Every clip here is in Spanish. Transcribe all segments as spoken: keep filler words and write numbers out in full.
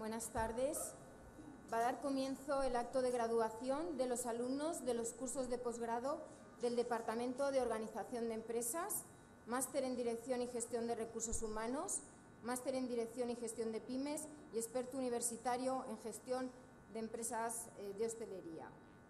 Buenas tardes. Va a dar comienzo el acto de graduación de los alumnos de los cursos de posgrado del Departamento de Organización de Empresas, Máster en Dirección y Gestión de Recursos Humanos, Máster en Dirección y Gestión de Pymes y experto universitario en Gestión de Empresas de Hostelería.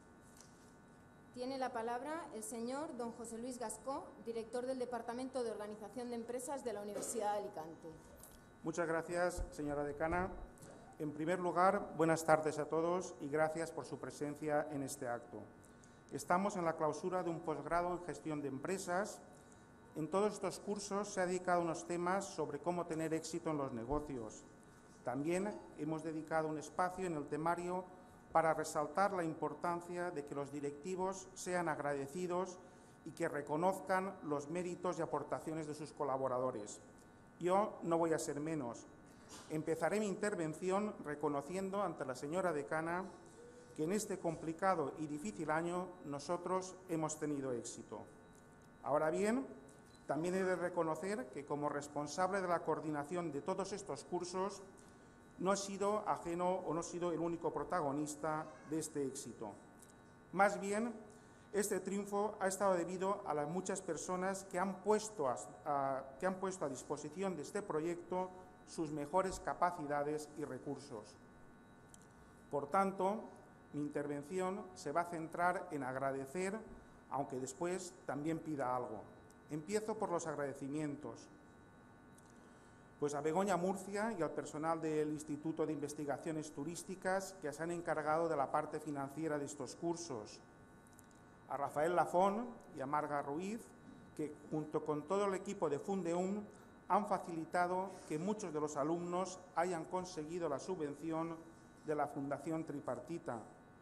Tiene la palabra el señor don José Luis Gascó, director del Departamento de Organización de Empresas de la Universidad de Alicante. Muchas gracias, señora decana. En primer lugar, buenas tardes a todos y gracias por su presencia en este acto. Estamos en la clausura de un posgrado en Gestión de Empresas. En todos estos cursos se ha dedicado unos temas sobre cómo tener éxito en los negocios. También hemos dedicado un espacio en el temario para resaltar la importancia de que los directivos sean agradecidos y que reconozcan los méritos y aportaciones de sus colaboradores. Yo no voy a ser menos. Empezaré mi intervención reconociendo ante la señora decana que en este complicado y difícil año nosotros hemos tenido éxito. Ahora bien, también he de reconocer que como responsable de la coordinación de todos estos cursos no he sido ajeno o no he sido el único protagonista de este éxito. Más bien, este triunfo ha estado debido a las muchas personas que han puesto a, a, que han puesto a disposición de este proyecto sus mejores capacidades y recursos. Por tanto, mi intervención se va a centrar en agradecer, aunque después también pida algo. Empiezo por los agradecimientos. Pues a Begoña Murcia y al personal del Instituto de Investigaciones Turísticas que se han encargado de la parte financiera de estos cursos. A Rafael Lafón y a Marga Ruiz, que junto con todo el equipo de Fundeum han facilitado que muchos de los alumnos hayan conseguido la subvención de la Fundación Tripartita.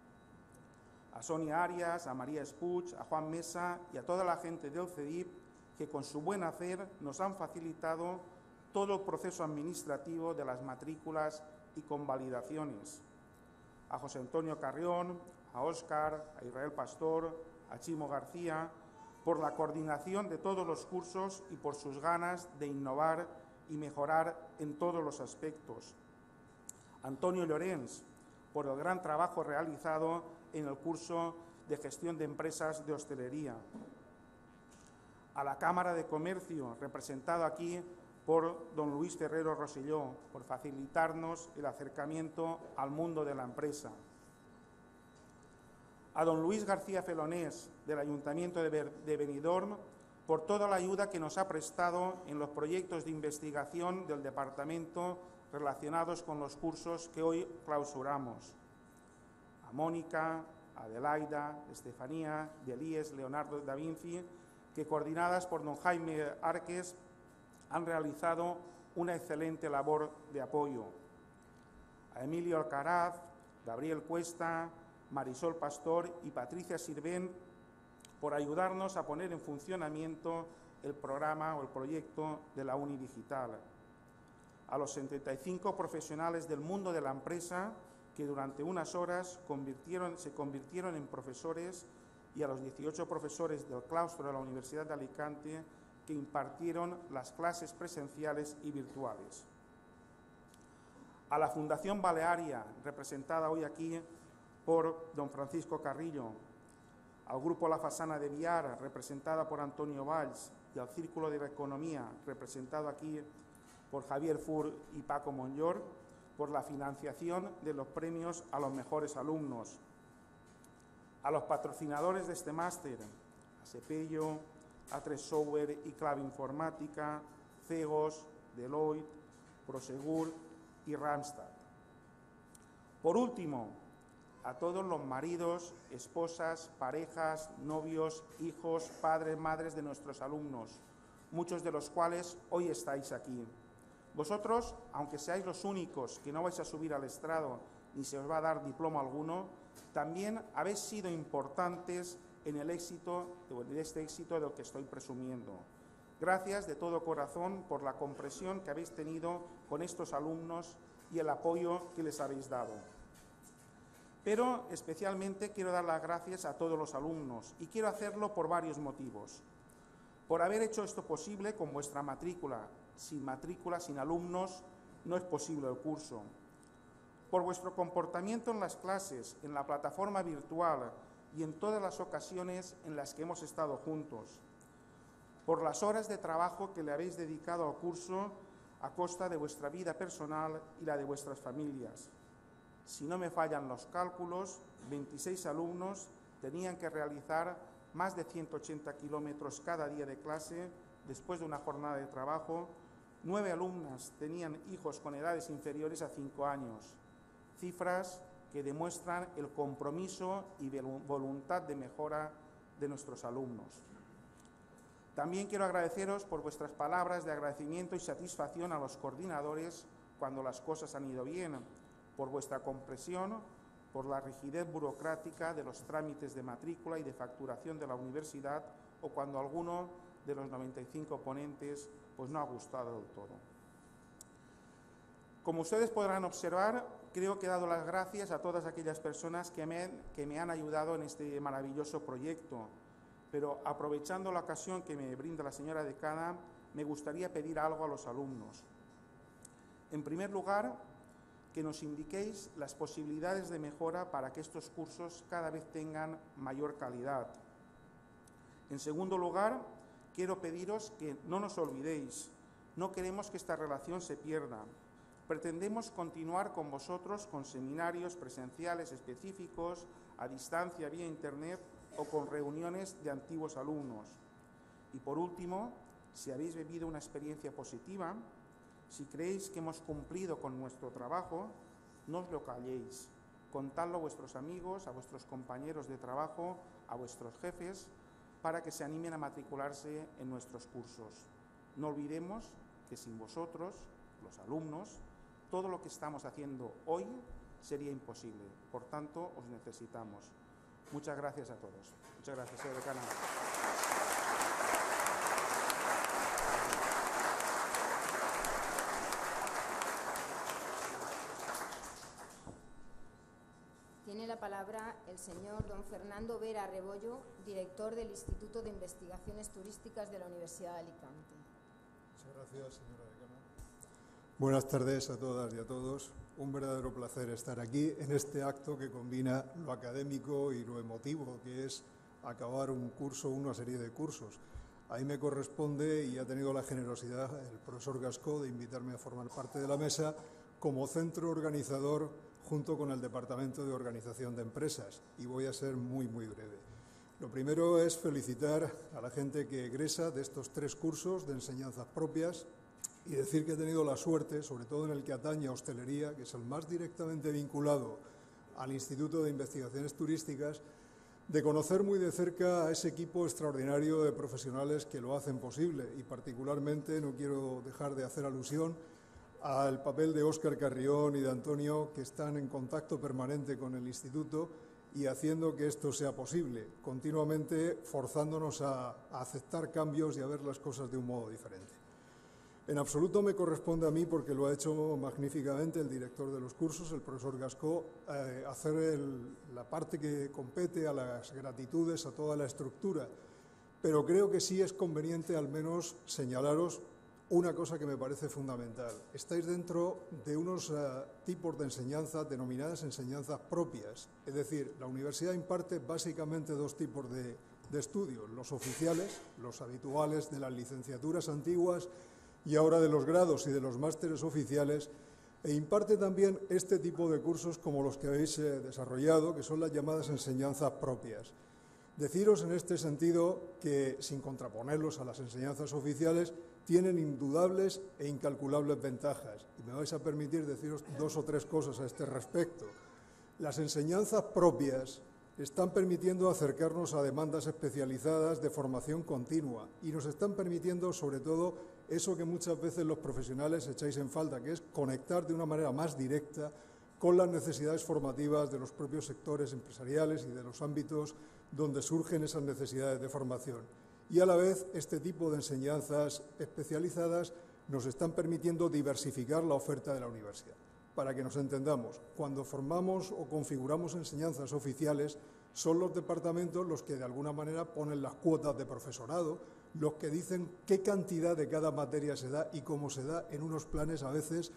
A Sonia Arias, a María Espuch, a Juan Mesa y a toda la gente del C E D I P que con su buen hacer nos han facilitado todo el proceso administrativo de las matrículas y convalidaciones. A José Antonio Carrión, a Óscar, a Israel Pastor, a Chimo García, por la coordinación de todos los cursos y por sus ganas de innovar y mejorar en todos los aspectos. Antonio Llorens, por el gran trabajo realizado en el curso de Gestión de Empresas de Hostelería. A la Cámara de Comercio, representado aquí por don Luis Ferrero Rosselló, por facilitarnos el acercamiento al mundo de la empresa. A don Luis García Felonés, del Ayuntamiento de Benidorm, por toda la ayuda que nos ha prestado en los proyectos de investigación del Departamento relacionados con los cursos que hoy clausuramos. A Mónica, a Adelaida, Estefanía, Delíes, Leonardo da Vinci, que coordinadas por don Jaime Arques han realizado una excelente labor de apoyo. A Emilio Alcaraz, Gabriel Cuesta, Marisol Pastor y Patricia Sirvent por ayudarnos a poner en funcionamiento el programa o el proyecto de la Uni Digital. A los setenta y cinco profesionales del mundo de la empresa que durante unas horas convirtieron, se convirtieron en profesores y a los dieciocho profesores del claustro de la Universidad de Alicante que impartieron las clases presenciales y virtuales. A la Fundación Balearia, representada hoy aquí por don Francisco Carrillo, al Grupo La Fasana de Viara, representada por Antonio Valls, y al Círculo de Economía, representado aquí por Javier Fur y Paco Monllor, por la financiación de los premios a los mejores alumnos. A los patrocinadores de este máster, a Sepello, A tres Software y Clave Informática, Cegos, Deloitte, Prosegur y Randstad. Por último, a todos los maridos, esposas, parejas, novios, hijos, padres, madres de nuestros alumnos, muchos de los cuales hoy estáis aquí. Vosotros, aunque seáis los únicos que no vais a subir al estrado ni se os va a dar diploma alguno, también habéis sido importantes en el éxito, de este éxito del que estoy presumiendo. Gracias de todo corazón por la comprensión que habéis tenido con estos alumnos y el apoyo que les habéis dado. Pero especialmente quiero dar las gracias a todos los alumnos y quiero hacerlo por varios motivos. Por haber hecho esto posible con vuestra matrícula. Sin matrícula, sin alumnos, no es posible el curso. por vuestro comportamiento en las clases, en la plataforma virtual y en todas las ocasiones en las que hemos estado juntos, por las horas de trabajo que le habéis dedicado al curso a costa de vuestra vida personal y la de vuestras familias. Si no me fallan los cálculos, veintiséis alumnos tenían que realizar más de ciento ochenta kilómetros cada día de clase después de una jornada de trabajo. Nueve alumnas tenían hijos con edades inferiores a cinco años. Cifras que demuestran el compromiso y voluntad de mejora de nuestros alumnos. También quiero agradeceros por vuestras palabras de agradecimiento y satisfacción a los coordinadores cuando las cosas han ido bien, por vuestra comprensión, por la rigidez burocrática de los trámites de matrícula y de facturación de la universidad o cuando alguno de los noventa y cinco ponentes pues no ha gustado del todo. Como ustedes podrán observar, creo que he dado las gracias a todas aquellas personas que me, que me han ayudado en este maravilloso proyecto, pero aprovechando la ocasión que me brinda la señora decana, me gustaría pedir algo a los alumnos. En primer lugar, que nos indiquéis las posibilidades de mejora para que estos cursos cada vez tengan mayor calidad. En segundo lugar, quiero pediros que no nos olvidéis. No queremos que esta relación se pierda. Pretendemos continuar con vosotros con seminarios presenciales específicos, a distancia, vía Internet o con reuniones de antiguos alumnos. Y por último, si habéis vivido una experiencia positiva, si creéis que hemos cumplido con nuestro trabajo, no os lo calléis. Contadlo a vuestros amigos, a vuestros compañeros de trabajo, a vuestros jefes, para que se animen a matricularse en nuestros cursos. No olvidemos que sin vosotros, los alumnos, todo lo que estamos haciendo hoy sería imposible. Por tanto, os necesitamos. Muchas gracias a todos. Muchas gracias, señora decana. Tiene la palabra el señor don Fernando Vera Rebollo, director del Instituto de Investigaciones Turísticas de la Universidad de Alicante. Muchas gracias, señora decana. Buenas tardes a todas y a todos. Un verdadero placer estar aquí en este acto que combina lo académico y lo emotivo, que es acabar un curso, una serie de cursos. Ahí me corresponde, y ha tenido la generosidad el profesor Gascó de invitarme a formar parte de la mesa como centro organizador junto con el Departamento de Organización de Empresas, y voy a ser muy, muy breve. Lo primero es felicitar a la gente que egresa de estos tres cursos de enseñanzas propias y decir que he tenido la suerte, sobre todo en el que atañe a hostelería, que es el más directamente vinculado al Instituto de Investigaciones Turísticas, de conocer muy de cerca a ese equipo extraordinario de profesionales que lo hacen posible, y particularmente no quiero dejar de hacer alusión al papel de Óscar Carrión y de Antonio, que están en contacto permanente con el Instituto y haciendo que esto sea posible, continuamente forzándonos a, a aceptar cambios y a ver las cosas de un modo diferente. En absoluto me corresponde a mí, porque lo ha hecho magníficamente el director de los cursos, el profesor Gascó, eh, hacer el, la parte que compete a las gratitudes, a toda la estructura, pero creo que sí es conveniente al menos señalaros una cosa que me parece fundamental. Estáis dentro de unos uh, tipos de enseñanza denominadas enseñanzas propias, es decir, la universidad imparte básicamente dos tipos de, de estudios, los oficiales, los habituales de las licenciaturas antiguas y ahora de los grados y de los másteres oficiales, e imparte también este tipo de cursos como los que habéis eh, desarrollado, que son las llamadas enseñanzas propias. Deciros en este sentido que, sin contraponerlos a las enseñanzas oficiales, tienen indudables e incalculables ventajas. Y me vais a permitir deciros dos o tres cosas a este respecto. Las enseñanzas propias están permitiendo acercarnos a demandas especializadas de formación continua y nos están permitiendo, sobre todo, eso que muchas veces los profesionales echáis en falta, que es conectar de una manera más directa con las necesidades formativas de los propios sectores empresariales y de los ámbitos donde surgen esas necesidades de formación. Y a la vez, este tipo de enseñanzas especializadas nos están permitiendo diversificar la oferta de la universidad. Para que nos entendamos, cuando formamos o configuramos enseñanzas oficiales, son los departamentos los que de alguna manera ponen las cuotas de profesorado, los que dicen qué cantidad de cada materia se da y cómo se da en unos planes a veces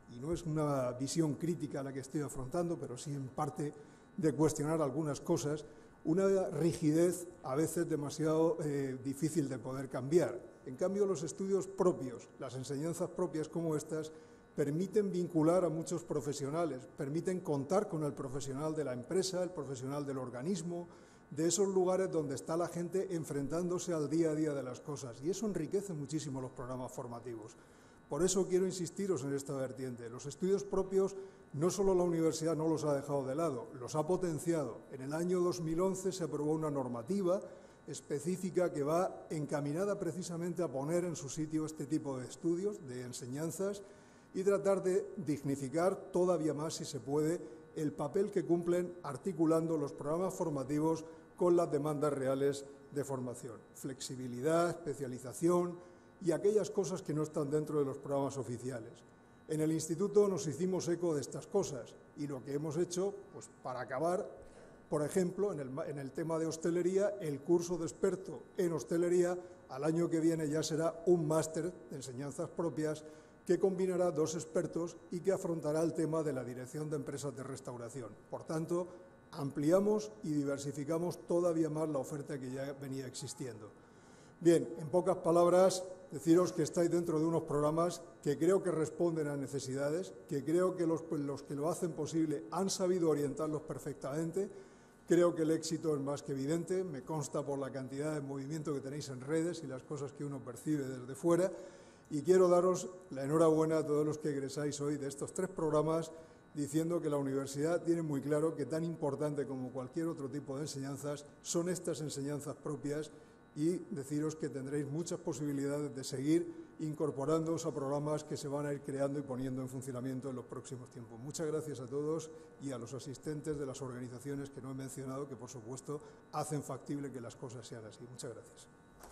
y no es una visión crítica la que estoy afrontando, pero sí en parte de cuestionar algunas cosas, una rigidez a veces demasiado eh, difícil de poder cambiar. En cambio, los estudios propios, las enseñanzas propias como estas, permiten vincular a muchos profesionales, permiten contar con el profesional de la empresa, el profesional del organismo, de esos lugares donde está la gente enfrentándose al día a día de las cosas, y eso enriquece muchísimo los programas formativos. Por eso quiero insistiros en esta vertiente. Los estudios propios, no solo la universidad no los ha dejado de lado, los ha potenciado. En el año dos mil once se aprobó una normativa específica que va encaminada precisamente a poner en su sitio este tipo de estudios, de enseñanzas, y tratar de dignificar todavía más, si se puede, el papel que cumplen articulando los programas formativos con las demandas reales de formación. Flexibilidad, especialización y aquellas cosas que no están dentro de los programas oficiales. En el Instituto nos hicimos eco de estas cosas y lo que hemos hecho, pues para acabar, por ejemplo, en el, en el tema de hostelería, el curso de experto en hostelería al año que viene ya será un máster de enseñanzas propias que combinará dos expertos y que afrontará el tema de la dirección de empresas de restauración. Por tanto, ampliamos y diversificamos todavía más la oferta que ya venía existiendo. Bien, en pocas palabras, deciros que estáis dentro de unos programas que creo que responden a necesidades, que creo que los, los que lo hacen posible han sabido orientarlos perfectamente. Creo que el éxito es más que evidente, me consta por la cantidad de movimiento que tenéis en redes y las cosas que uno percibe desde fuera. Y quiero daros la enhorabuena a todos los que egresáis hoy de estos tres programas, diciendo que la universidad tiene muy claro que tan importante como cualquier otro tipo de enseñanzas son estas enseñanzas propias, y deciros que tendréis muchas posibilidades de seguir incorporándoos a programas que se van a ir creando y poniendo en funcionamiento en los próximos tiempos. Muchas gracias a todos y a los asistentes de las organizaciones que no he mencionado, que por supuesto hacen factible que las cosas sean así. Muchas gracias.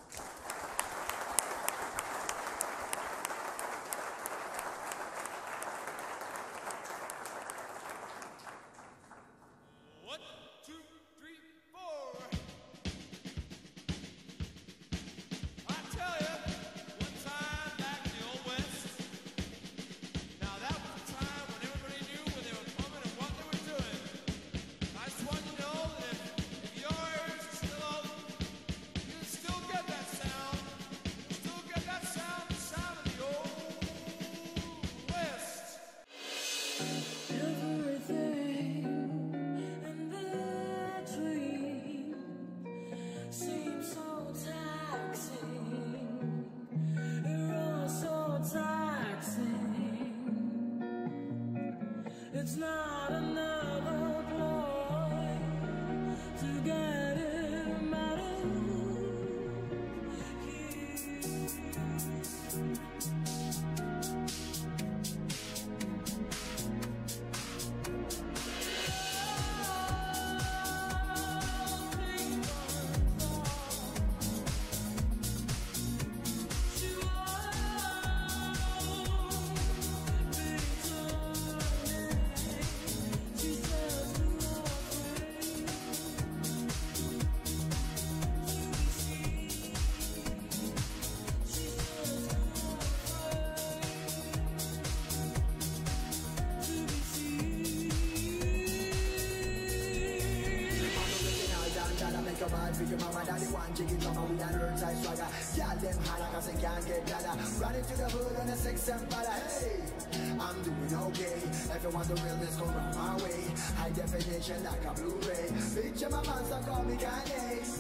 It's not another ploy to get him out of your mama, daddy, one chicken drama with an earth-side swagger. Y'all them holla cause they can't get dollar. Running to the hood on a six and bala. Hey, I'm doing okay. If you want the realness, come round my way. High definition like a Blu-ray. Picture my monster, call me Kanye.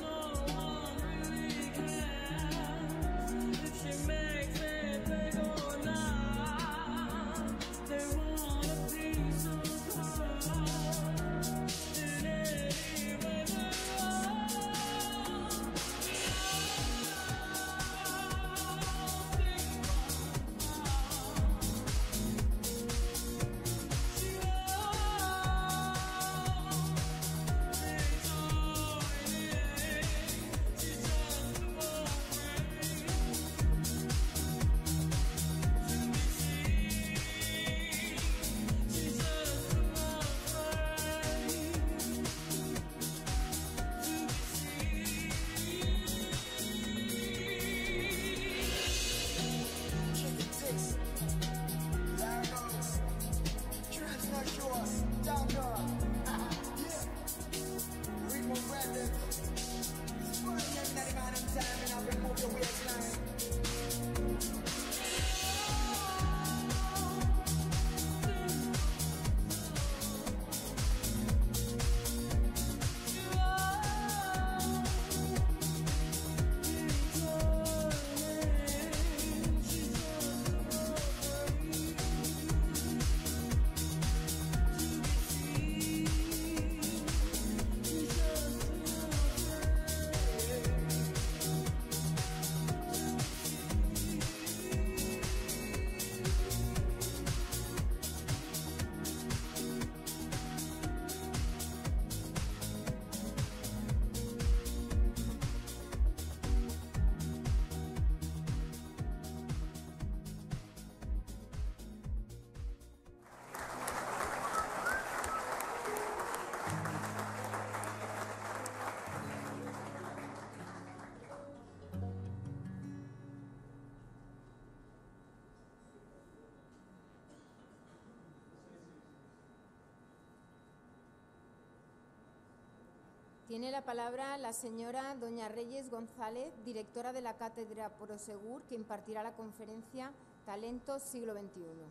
Tiene la palabra la señora doña Reyes González, directora de la Cátedra Prosegur, que impartirá la conferencia Talentos siglo veintiuno.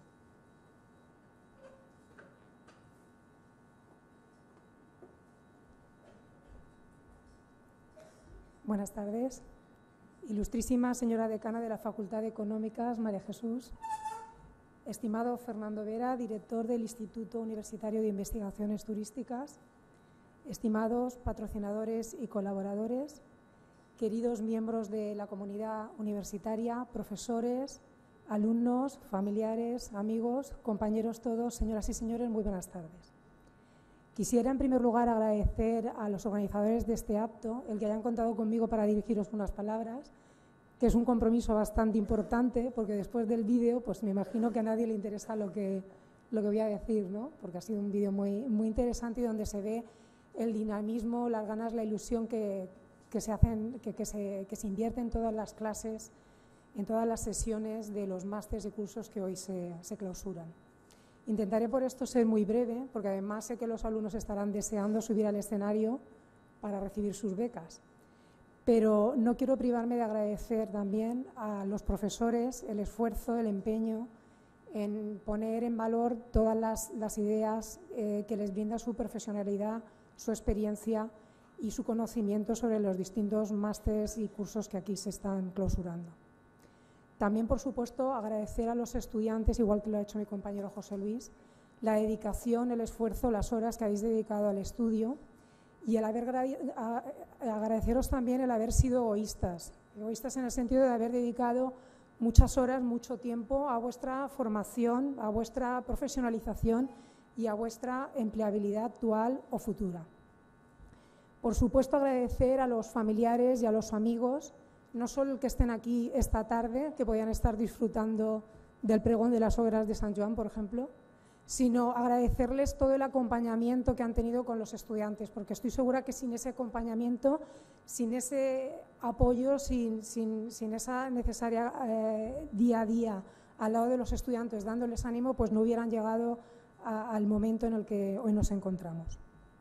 Buenas tardes. Ilustrísima señora decana de la Facultad de Económicas, María Jesús. Estimado Fernando Vera, director del Instituto Universitario de Investigaciones Turísticas. Estimados patrocinadores y colaboradores, queridos miembros de la comunidad universitaria, profesores, alumnos, familiares, amigos, compañeros todos, señoras y señores, muy buenas tardes. Quisiera, en primer lugar, agradecer a los organizadores de este acto el que hayan contado conmigo para dirigiros unas palabras, que es un compromiso bastante importante, porque después del vídeo, pues me imagino que a nadie le interesa lo que, lo que voy a decir, ¿no? Porque ha sido un vídeo muy, muy interesante y donde se ve el dinamismo, las ganas, la ilusión que, que, se, hacen, que, que, se, que se invierte en todas las clases, en todas las sesiones de los másteres y cursos que hoy se, se clausuran. Intentaré por esto ser muy breve, porque además sé que los alumnos estarán deseando subir al escenario para recibir sus becas. Pero no quiero privarme de agradecer también a los profesores el esfuerzo, el empeño en poner en valor todas las, las ideas eh, que les brinda su profesionalidad, su experiencia y su conocimiento sobre los distintos másteres y cursos que aquí se están clausurando. También, por supuesto, agradecer a los estudiantes, igual que lo ha hecho mi compañero José Luis, la dedicación, el esfuerzo, las horas que habéis dedicado al estudio y el haber, a, agradeceros también el haber sido egoístas, egoístas en el sentido de haber dedicado muchas horas, mucho tiempo a vuestra formación, a vuestra profesionalización y a vuestra empleabilidad actual o futura. Por supuesto, agradecer a los familiares y a los amigos, no solo el que estén aquí esta tarde, que podían estar disfrutando del pregón de las obras de San Joan, por ejemplo, sino agradecerles todo el acompañamiento que han tenido con los estudiantes, porque estoy segura que sin ese acompañamiento, sin ese apoyo, sin, sin, sin esa necesaria eh, día a día al lado de los estudiantes, dándoles ánimo, pues no hubieran llegado a, al momento en el que hoy nos encontramos.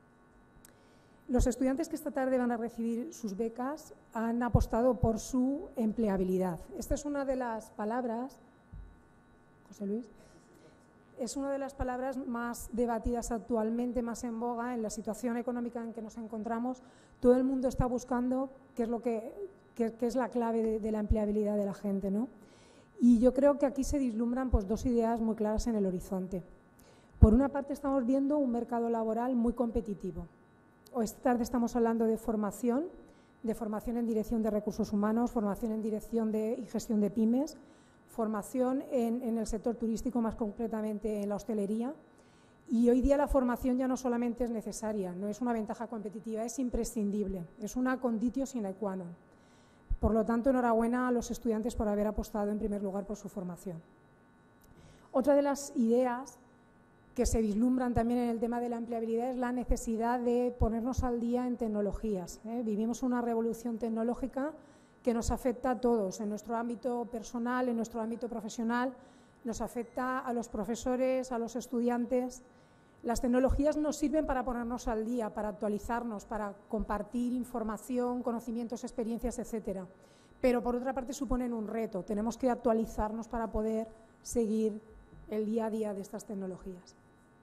Los estudiantes que esta tarde van a recibir sus becas han apostado por su empleabilidad. Esta es una de las palabras, José Luis, es una de las palabras más debatidas actualmente, más en boga en la situación económica en que nos encontramos. Todo el mundo está buscando qué es, lo que, qué, qué es la clave de, de la empleabilidad de la gente, ¿no? Y yo creo que aquí se vislumbran pues, dos ideas muy claras en el horizonte. Por una parte, estamos viendo un mercado laboral muy competitivo. Hoy esta tarde estamos hablando de formación, de formación en dirección de recursos humanos, formación en dirección de, y gestión de pymes, formación en, en el sector turístico, más concretamente en la hostelería. Y hoy día la formación ya no solamente es necesaria, no es una ventaja competitiva, es imprescindible, es una conditio sine qua non. Por lo tanto, enhorabuena a los estudiantes por haber apostado en primer lugar por su formación. Otra de las ideas que se vislumbran también en el tema de la empleabilidad es la necesidad de ponernos al día en tecnologías, ¿eh? Vivimos una revolución tecnológica que nos afecta a todos, en nuestro ámbito personal, en nuestro ámbito profesional, nos afecta a los profesores, a los estudiantes. Las tecnologías nos sirven para ponernos al día, para actualizarnos, para compartir información, conocimientos, experiencias, etcétera. Pero por otra parte suponen un reto, tenemos que actualizarnos para poder seguir el día a día de estas tecnologías.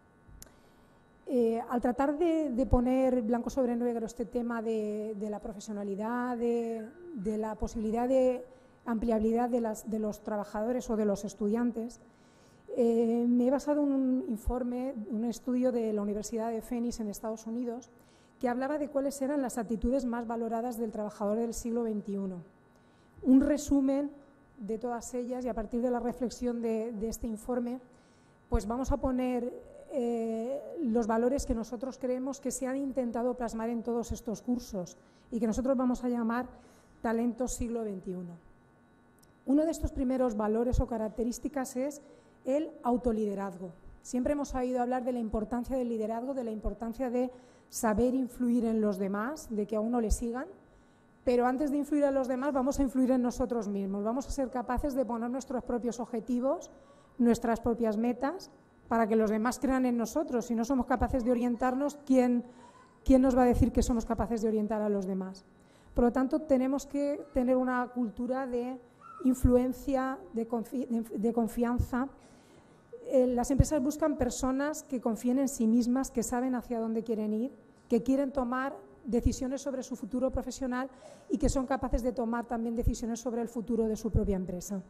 Eh, al tratar de, de poner blanco sobre negro este tema de, de la profesionalidad, de, de la posibilidad de ampliabilidad de, las, de los trabajadores o de los estudiantes, eh, me he basado en un informe, un estudio de la Universidad de Phoenix en Estados Unidos, que hablaba de cuáles eran las actitudes más valoradas del trabajador del siglo veintiuno. Un resumen de todas ellas y a partir de la reflexión de, de este informe, pues vamos a poner eh, los valores que nosotros creemos que se han intentado plasmar en todos estos cursos y que nosotros vamos a llamar talentos siglo veintiuno. Uno de estos primeros valores o características es el autoliderazgo. Siempre hemos oído hablar de la importancia del liderazgo, de la importancia de saber influir en los demás, de que a uno le sigan, pero antes de influir en los demás vamos a influir en nosotros mismos, vamos a ser capaces de poner nuestros propios objetivos, nuestras propias metas, para que los demás crean en nosotros. Si no somos capaces de orientarnos, ¿quién, ¿quién nos va a decir que somos capaces de orientar a los demás? Por lo tanto, tenemos que tener una cultura de influencia, de, confi de, de confianza. Eh, las empresas buscan personas que confíen en sí mismas, que saben hacia dónde quieren ir, que quieren tomar decisiones sobre su futuro profesional y que son capaces de tomar también decisiones sobre el futuro de su propia empresa.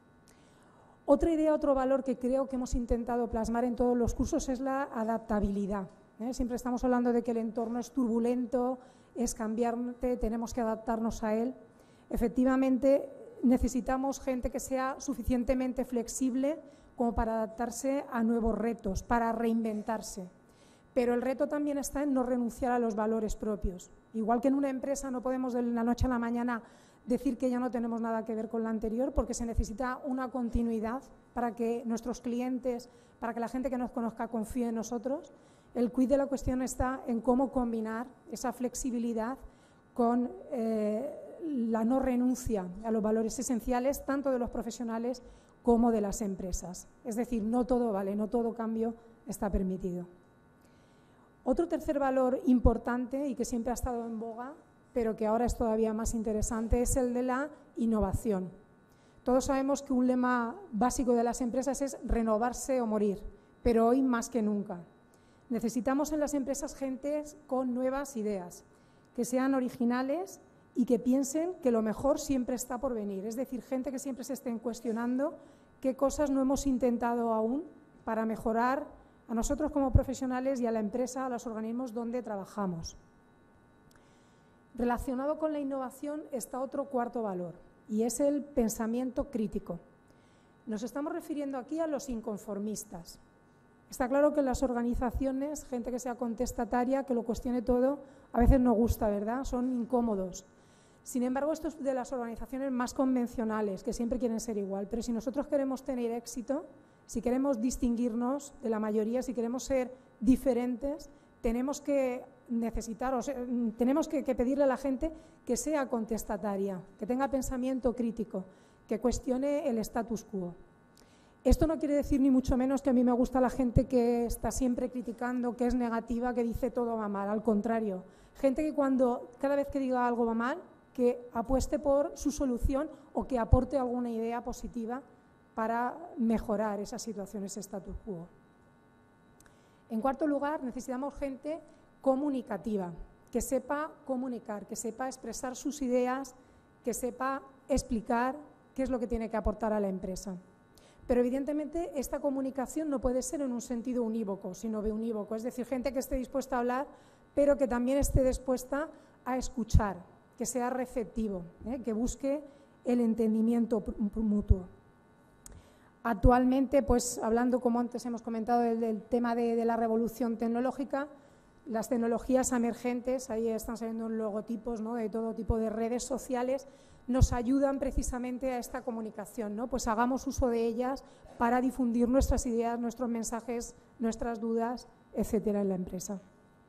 Otra idea, otro valor que creo que hemos intentado plasmar en todos los cursos es la adaptabilidad. ¿eh? Siempre estamos hablando de que el entorno es turbulento, es cambiante, tenemos que adaptarnos a él. Efectivamente, necesitamos gente que sea suficientemente flexible como para adaptarse a nuevos retos, para reinventarse. Pero el reto también está en no renunciar a los valores propios. Igual que en una empresa no podemos de la noche a la mañana decir que ya no tenemos nada que ver con la anterior, porque se necesita una continuidad para que nuestros clientes, para que la gente que nos conozca confíe en nosotros. El quid de la cuestión está en cómo combinar esa flexibilidad con eh, la no renuncia a los valores esenciales, tanto de los profesionales como de las empresas. Es decir, no todo vale, no todo cambio está permitido. Otro tercer valor importante y que siempre ha estado en boga, pero que ahora es todavía más interesante, es el de la innovación. Todos sabemos que un lema básico de las empresas es renovarse o morir, pero hoy más que nunca. Necesitamos en las empresas gente con nuevas ideas, que sean originales y que piensen que lo mejor siempre está por venir. Es decir, gente que siempre se estén cuestionando qué cosas no hemos intentado aún para mejorar a nosotros como profesionales y a la empresa, a los organismos donde trabajamos. Relacionado con la innovación está otro cuarto valor, y es el pensamiento crítico. Nos estamos refiriendo aquí a los inconformistas. Está claro que en las organizaciones, gente que sea contestataria, que lo cuestione todo, a veces no gusta, ¿verdad? Son incómodos. Sin embargo, esto es de las organizaciones más convencionales, que siempre quieren ser igual. Pero si nosotros queremos tener éxito, si queremos distinguirnos de la mayoría, si queremos ser diferentes, tenemos que necesitar, o sea, tenemos que, que pedirle a la gente que sea contestataria, que tenga pensamiento crítico, que cuestione el status quo. Esto no quiere decir ni mucho menos que a mí me gusta la gente que está siempre criticando, que es negativa, que dice todo va mal. Al contrario, gente que cuando cada vez que diga algo va mal, que apueste por su solución o que aporte alguna idea positiva para mejorar esa situación, ese status quo. En cuarto lugar, necesitamos gente comunicativa, que sepa comunicar, que sepa expresar sus ideas, que sepa explicar qué es lo que tiene que aportar a la empresa. Pero evidentemente esta comunicación no puede ser en un sentido unívoco, sino biunívoco, es decir, gente que esté dispuesta a hablar, pero que también esté dispuesta a escuchar, que sea receptivo, ¿eh? que busque el entendimiento mutuo. Actualmente, pues hablando, como antes hemos comentado, del, del tema de, de la revolución tecnológica, las tecnologías emergentes, ahí están saliendo logotipos, ¿no?, de todo tipo de redes sociales, nos ayudan precisamente a esta comunicación, ¿no? Pues hagamos uso de ellas para difundir nuestras ideas, nuestros mensajes, nuestras dudas, etcétera, en la empresa.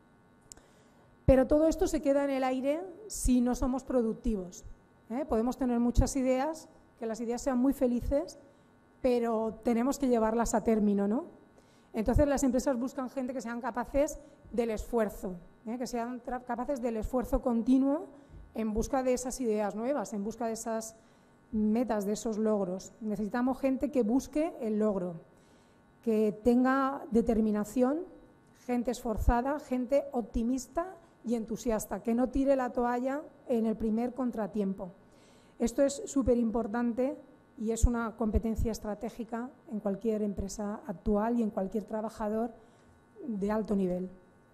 Pero todo esto se queda en el aire si no somos productivos, ¿eh? Podemos tener muchas ideas, que las ideas sean muy felices, pero tenemos que llevarlas a término, ¿no? Entonces las empresas buscan gente que sean capaces del esfuerzo, ¿eh? que sean capaces del esfuerzo continuo en busca de esas ideas nuevas, en busca de esas metas, de esos logros. Necesitamos gente que busque el logro, que tenga determinación, gente esforzada, gente optimista y entusiasta, que no tire la toalla en el primer contratiempo. Esto es súper importante y es una competencia estratégica en cualquier empresa actual y en cualquier trabajador de alto nivel.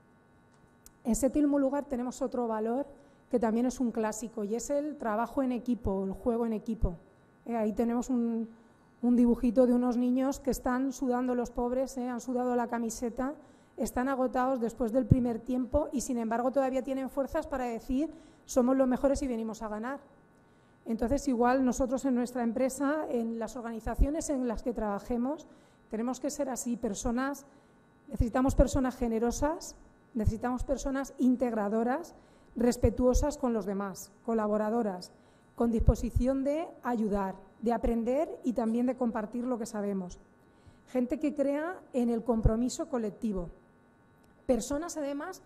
En séptimo lugar tenemos otro valor que también es un clásico y es el trabajo en equipo, el juego en equipo. Eh, ahí tenemos un, un dibujito de unos niños que están sudando los pobres, eh, han sudado la camiseta, están agotados después del primer tiempo y sin embargo todavía tienen fuerzas para decir somos los mejores y venimos a ganar. Entonces igual nosotros en nuestra empresa, en las organizaciones en las que trabajemos, tenemos que ser así, personas, necesitamos personas generosas, necesitamos personas integradoras, respetuosas con los demás, colaboradoras, con disposición de ayudar, de aprender y también de compartir lo que sabemos. Gente que crea en el compromiso colectivo. Personas, además, que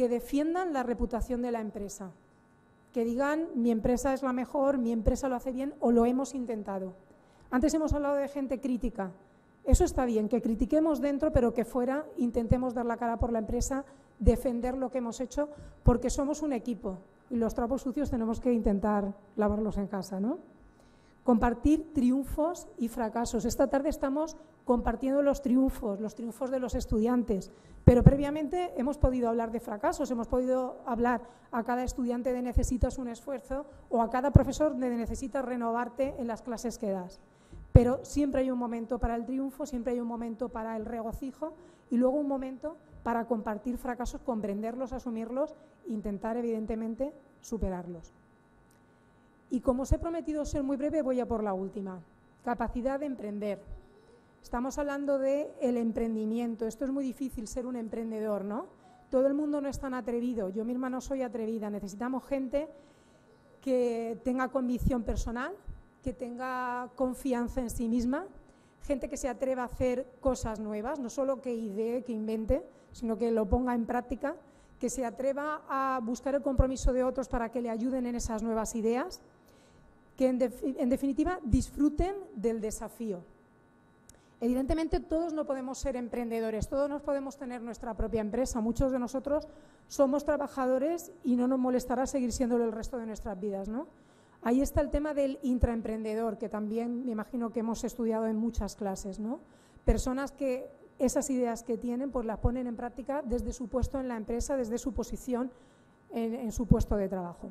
que defiendan la reputación de la empresa, que digan mi empresa es la mejor, mi empresa lo hace bien o lo hemos intentado. Antes hemos hablado de gente crítica. Eso está bien, que critiquemos dentro, pero que fuera intentemos dar la cara por la empresa, defender lo que hemos hecho, porque somos un equipo y los trapos sucios tenemos que intentar lavarlos en casa, ¿no? Compartir triunfos y fracasos. Esta tarde estamos compartiendo los triunfos, los triunfos de los estudiantes, pero previamente hemos podido hablar de fracasos, hemos podido hablar a cada estudiante de necesitas un esfuerzo o a cada profesor de necesitas renovarte en las clases que das. Pero siempre hay un momento para el triunfo, siempre hay un momento para el regocijo y luego un momento para compartir fracasos, comprenderlos, asumirlos e intentar, evidentemente, superarlos. Y como os he prometido ser muy breve, voy a por la última. Capacidad de emprender. Estamos hablando del emprendimiento. Esto es muy difícil ser un emprendedor, ¿no? Todo el mundo no es tan atrevido. Yo misma no soy atrevida. Necesitamos gente que tenga convicción personal, que tenga confianza en sí misma, gente que se atreva a hacer cosas nuevas, no solo que idee, que invente, sino que lo ponga en práctica, que se atreva a buscar el compromiso de otros para que le ayuden en esas nuevas ideas, que en, def en definitiva disfruten del desafío. Evidentemente todos no podemos ser emprendedores, todos no podemos tener nuestra propia empresa, muchos de nosotros somos trabajadores y no nos molestará seguir siéndolo el resto de nuestras vidas, ¿no? Ahí está el tema del intraemprendedor, que también me imagino que hemos estudiado en muchas clases, ¿no? Personas que esas ideas que tienen pues las ponen en práctica desde su puesto en la empresa, desde su posición en, en su puesto de trabajo.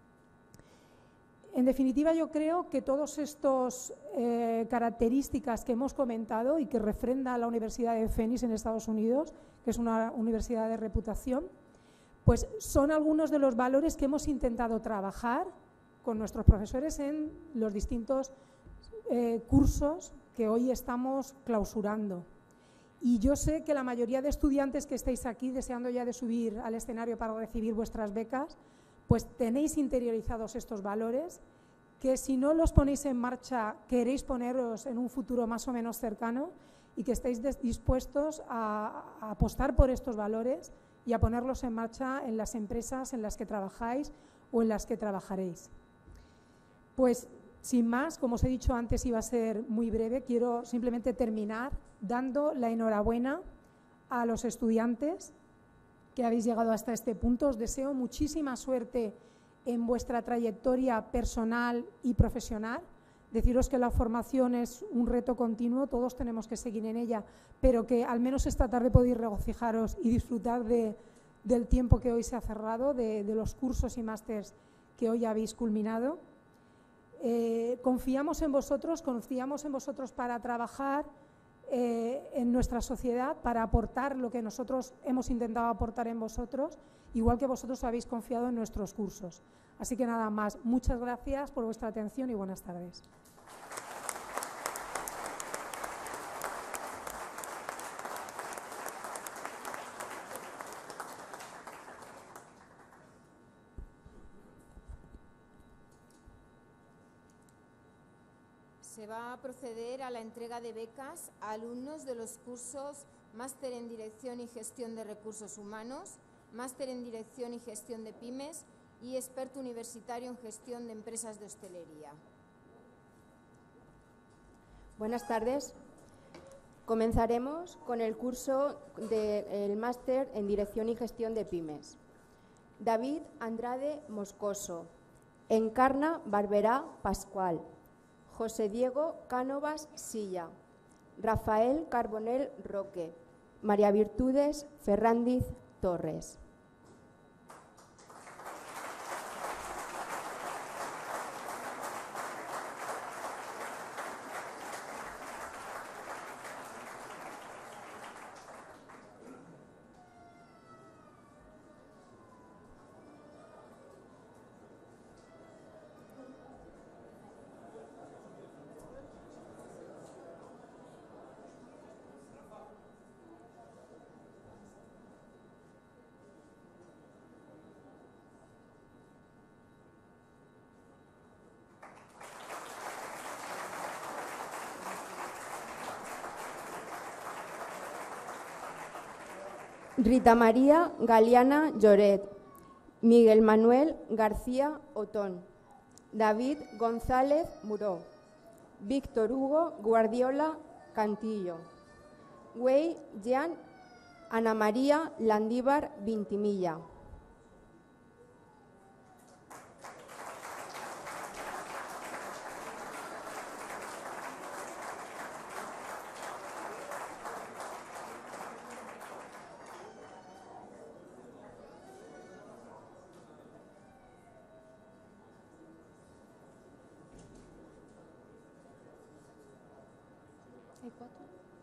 En definitiva, yo creo que todas estas eh, características que hemos comentado y que refrenda la Universidad de Phoenix en Estados Unidos, que es una universidad de reputación, pues son algunos de los valores que hemos intentado trabajar con nuestros profesores en los distintos eh, cursos que hoy estamos clausurando. Y yo sé que la mayoría de estudiantes que estáis aquí deseando ya de subir al escenario para recibir vuestras becas, pues tenéis interiorizados estos valores, que si no los ponéis en marcha queréis poneros en un futuro más o menos cercano y que estéis dispuestos a, a apostar por estos valores y a ponerlos en marcha en las empresas en las que trabajáis o en las que trabajaréis. Pues, sin más, como os he dicho antes, iba a ser muy breve, quiero simplemente terminar dando la enhorabuena a los estudiantes que habéis llegado hasta este punto. Os deseo muchísima suerte en vuestra trayectoria personal y profesional. Deciros que la formación es un reto continuo, todos tenemos que seguir en ella, pero que al menos esta tarde podéis regocijaros y disfrutar de, del tiempo que hoy se ha cerrado, de, de los cursos y másters que hoy habéis culminado. Eh, confiamos en vosotros, confiamos en vosotros para trabajar eh, en nuestra sociedad, para aportar lo que nosotros hemos intentado aportar en vosotros, igual que vosotros habéis confiado en nuestros cursos. Así que nada más, muchas gracias por vuestra atención y buenas tardes. Se va a proceder a la entrega de becas a alumnos de los cursos Máster en Dirección y Gestión de Recursos Humanos, Máster en Dirección y Gestión de Pymes y Experto Universitario en Gestión de Empresas de Hostelería. Buenas tardes. Comenzaremos con el curso del Máster en Dirección y Gestión de Pymes. David Andrade Moscoso, Encarna Barberá Pascual, José Diego Cánovas Silla, Rafael Carbonell Roque, María Virtudes Ferrandiz Torres. Rita María Galiana Lloret, Miguel Manuel García Otón, David González Muró, Víctor Hugo Guardiola Cantillo, Wei Jean Ana María Landívar Vintimilla. Hay cuatro.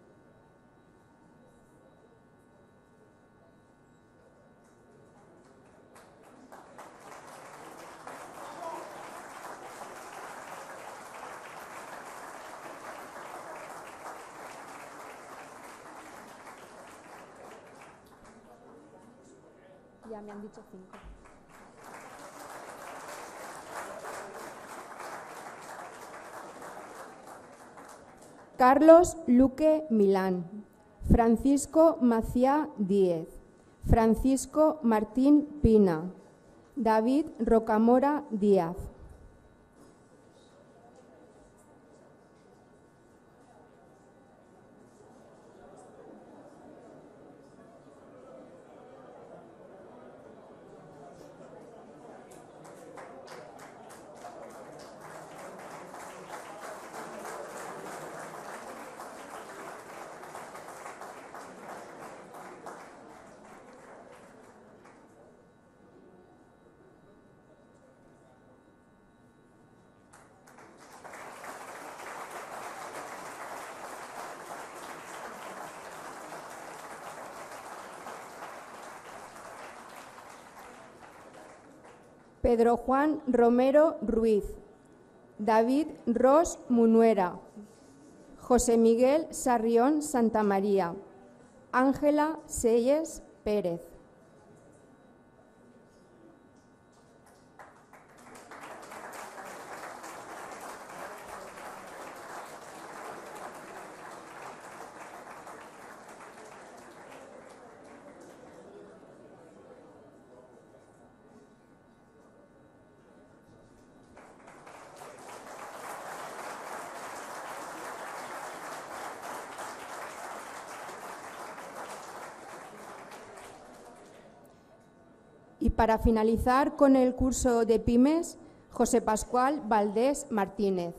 Ya me han dicho cinco. Carlos Luque Milán, Francisco Maciá Díez, Francisco Martín Pina, David Rocamora Díaz. Pedro Juan Romero Ruiz, David Ros Munuera, José Miguel Sarrión Santamaría, Ángela Selles Pérez. Y para finalizar con el curso de pymes, José Pascual Valdés Martínez.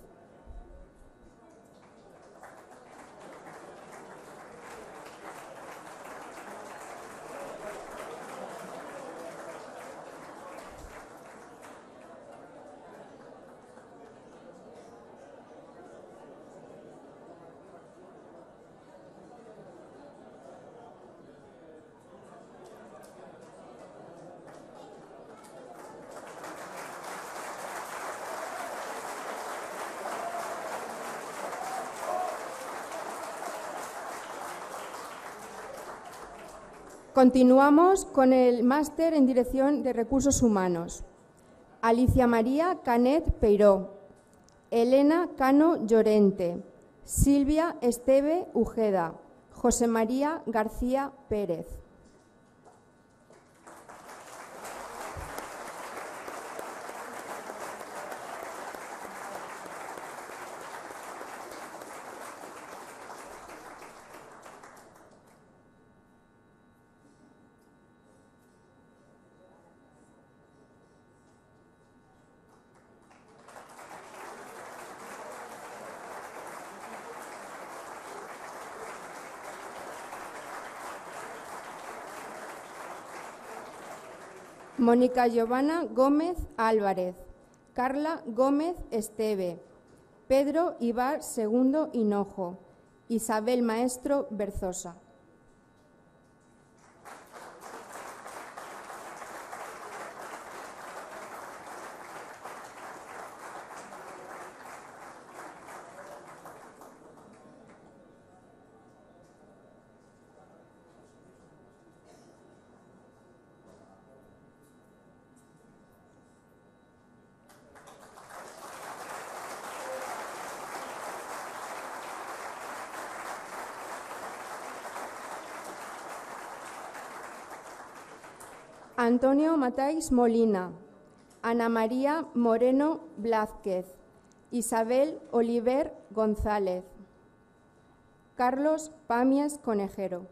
Continuamos con el máster en Dirección de Recursos Humanos. Alicia María Canet Peiró, Elena Cano Llorente, Silvia Esteve Ujeda, José María García Pérez. Mónica Giovanna Gómez Álvarez, Carla Gómez Esteve, Pedro Ibar Segundo Hinojo, Isabel Maestro Berzosa. Antonio Matáis Molina, Ana María Moreno Blázquez, Isabel Oliver González, Carlos Pamies Conejero.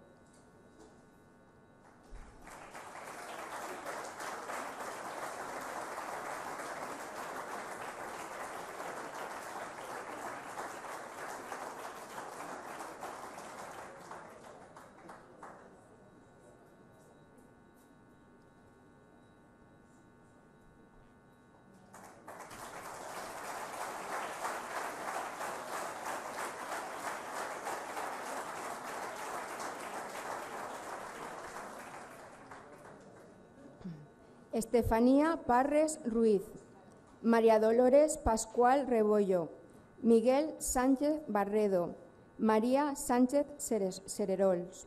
Estefanía Parres Ruiz, María Dolores Pascual Rebollo, Miguel Sánchez Barredo, María Sánchez Sererols.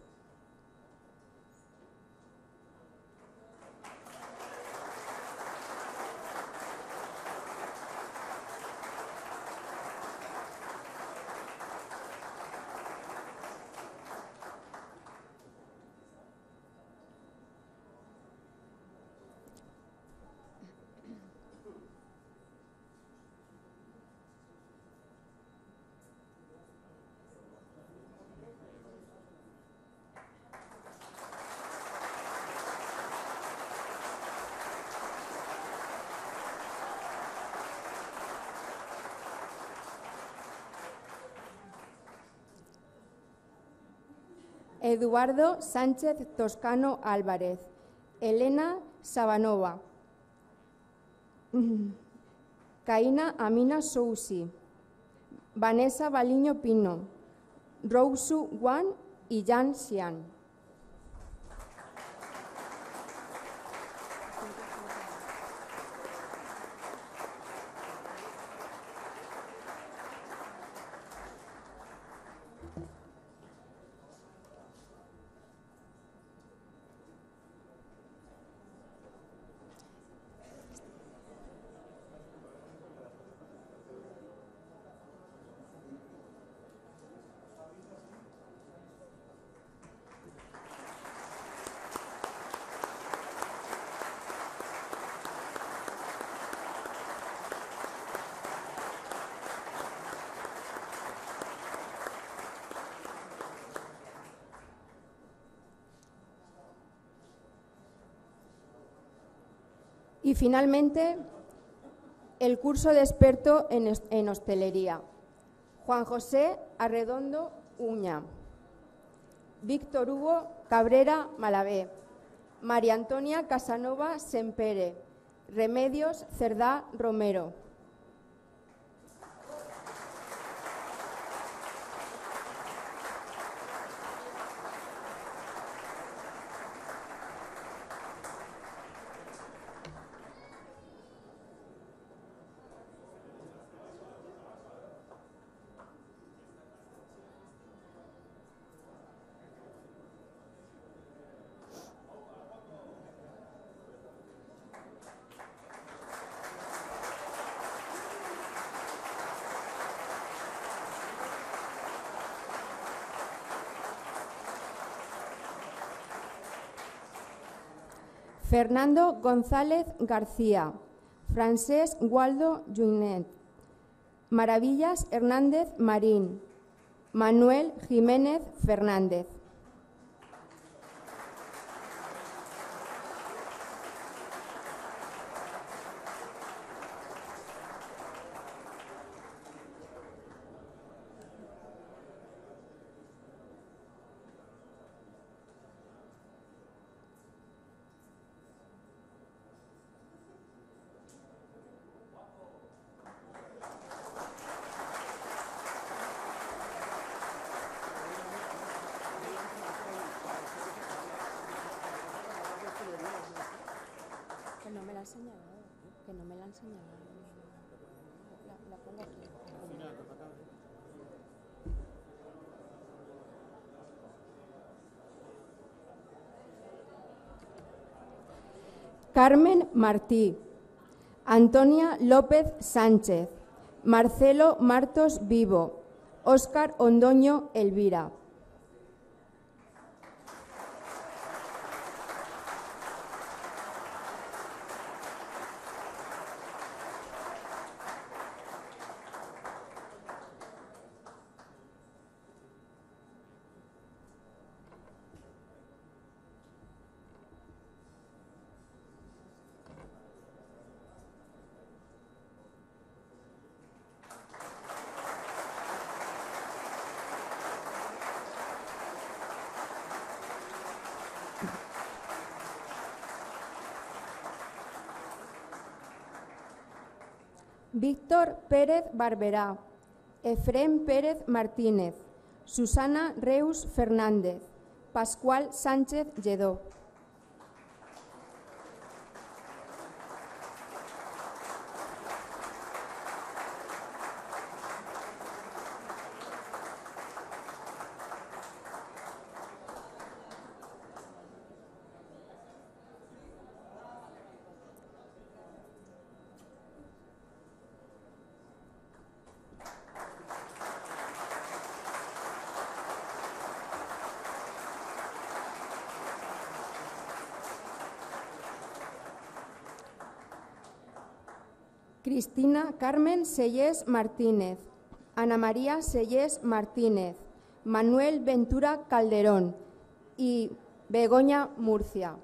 Eduardo Sánchez Toscano Álvarez, Elena Sabanova, Caína Amina Sousi, Vanessa Baliño Pino, Rousu Wan y Jan Xian. Y finalmente, el curso de experto en hostelería. Juan José Arredondo Uña, Víctor Hugo Cabrera Malavé, María Antonia Casanova Sempere, Remedios Cerdá Romero. Fernando González García, Francesc Waldo Juinet, Maravillas Hernández Marín, Manuel Jiménez Fernández. Que no me la han señalado, que no me la han señalado. La, la pongo aquí. Carmen Martí, Antonia López Sánchez, Marcelo Martos Vivo, Óscar Ondoño Elvira. Víctor Pérez Barberá, Efrén Pérez Martínez, Susana Reus Fernández, Pascual Sánchez Lledó. Cristina Carmen Sellés Martínez, Ana María Sellés Martínez, Manuel Ventura Calderón y Begoña Murcia.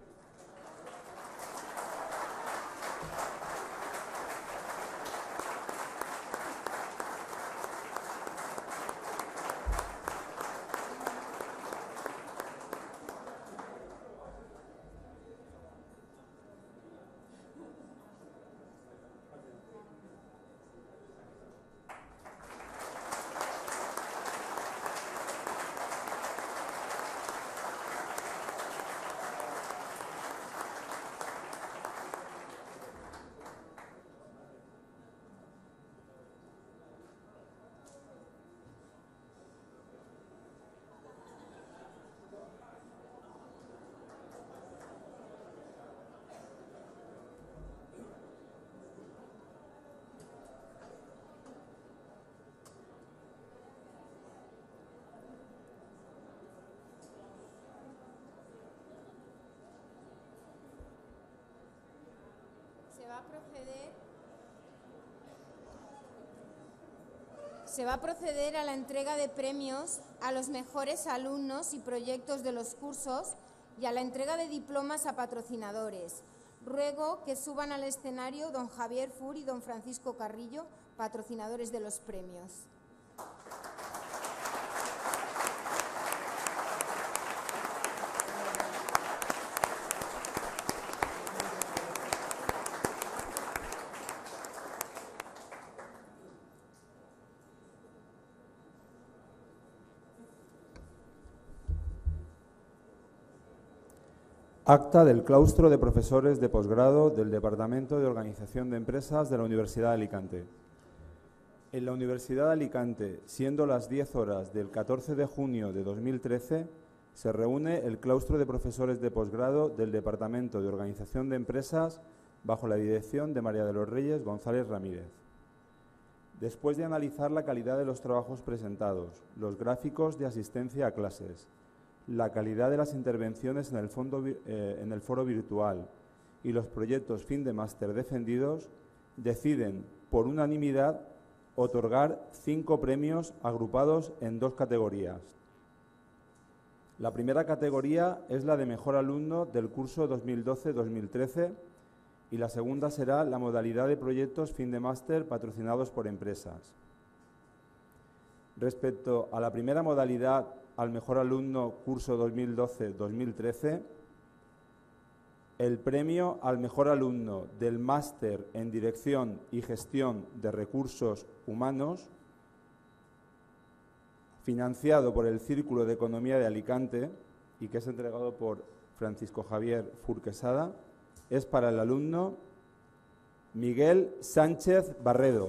Se va a proceder, se va a proceder a la entrega de premios a los mejores alumnos y proyectos de los cursos y a la entrega de diplomas a patrocinadores. Ruego que suban al escenario don Javier Fur y don Francisco Carrillo, patrocinadores de los premios. Acta del claustro de profesores de posgrado del Departamento de Organización de Empresas de la Universidad de Alicante. En la Universidad de Alicante, siendo las diez horas del catorce de junio de dos mil trece, se reúne el claustro de profesores de posgrado del Departamento de Organización de Empresas bajo la dirección de María de los Reyes González Ramírez. Después de analizar la calidad de los trabajos presentados, los gráficos de asistencia a clases, la calidad de las intervenciones en el, fondo, eh, en el foro virtual y los proyectos fin de máster defendidos, deciden, por unanimidad, otorgar cinco premios agrupados en dos categorías. La primera categoría es la de mejor alumno del curso dos mil doce dos mil trece y la segunda será la modalidad de proyectos fin de máster patrocinados por empresas. Respecto a la primera modalidad, al mejor alumno curso dos mil doce dos mil trece, el premio al mejor alumno del máster en Dirección y Gestión de Recursos Humanos, financiado por el Círculo de Economía de Alicante y que es entregado por Francisco Javier Furquesada, es para el alumno Miguel Sánchez Barredo.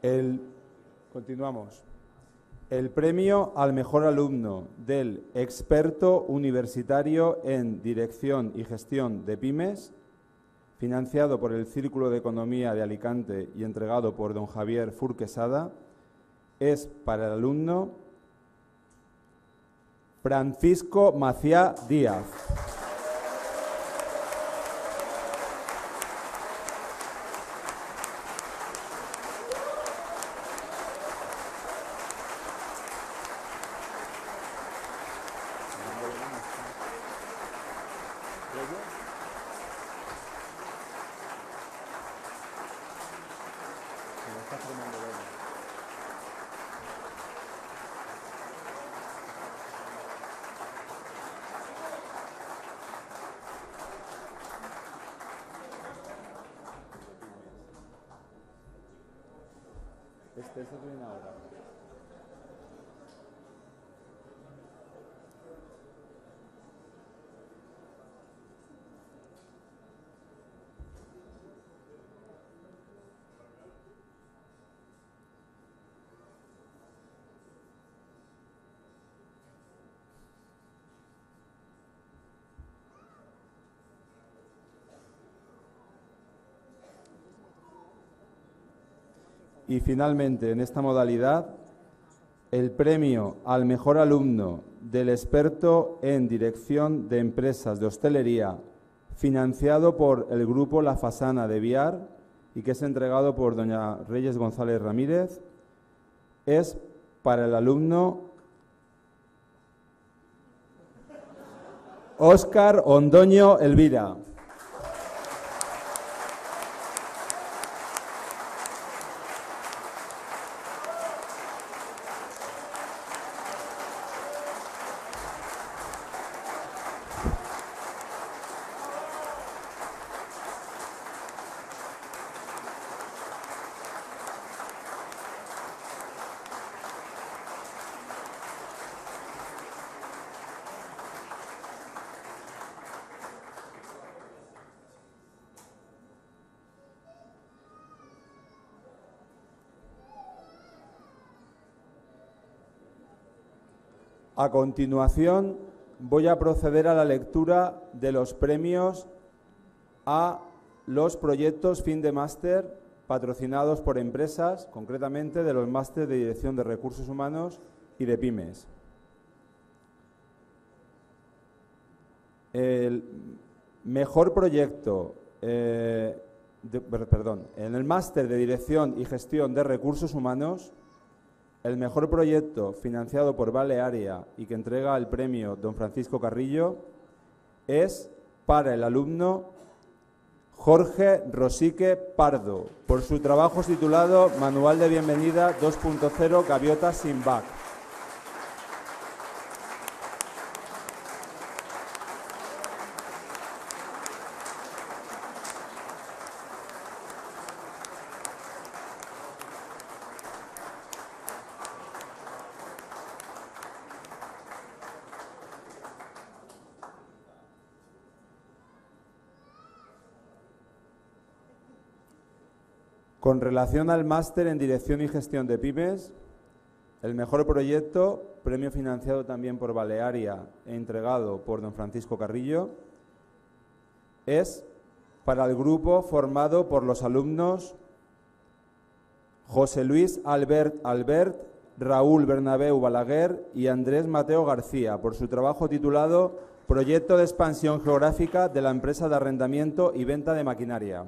El, continuamos. El premio al mejor alumno del experto universitario en Dirección y Gestión de Pymes, financiado por el Círculo de Economía de Alicante y entregado por don Javier Furquesada, es para el alumno Francisco Maciá Díaz. Este es el ahora. Y finalmente, en esta modalidad, el premio al mejor alumno del experto en Dirección de Empresas de Hostelería, financiado por el Grupo La Fasana de Biar y que es entregado por doña Reyes González Ramírez, es para el alumno Óscar Ondoño Elvira. A continuación, voy a proceder a la lectura de los premios a los proyectos fin de máster patrocinados por empresas, concretamente de los másteres de Dirección de Recursos Humanos y de Pymes. El mejor proyecto, eh, de, perdón, en el máster de Dirección y Gestión de Recursos Humanos, el mejor proyecto financiado por Balearia y que entrega el premio don Francisco Carrillo es para el alumno Jorge Rosique Pardo, por su trabajo titulado Manual de Bienvenida dos punto cero Gaviota sin back. Con relación al máster en Dirección y Gestión de Pymes, el mejor proyecto, premio financiado también por Balearia e entregado por don Francisco Carrillo, es para el grupo formado por los alumnos José Luis Albert Albert, Raúl Bernabéu Balaguer y Andrés Mateo García, por su trabajo titulado Proyecto de expansión geográfica de la empresa de arrendamiento y venta de maquinaria.